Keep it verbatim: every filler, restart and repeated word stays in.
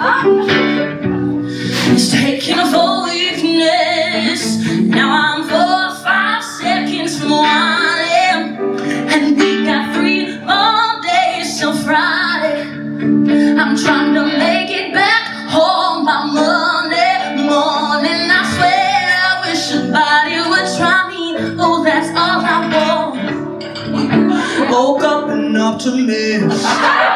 It's taking a full weakness. Now I'm four, five seconds from one a m and we got three more days till Friday. I'm trying to make it back home by Monday morning. I swear I wish somebody would try me. Oh, that's all I want. Woke up an optimist.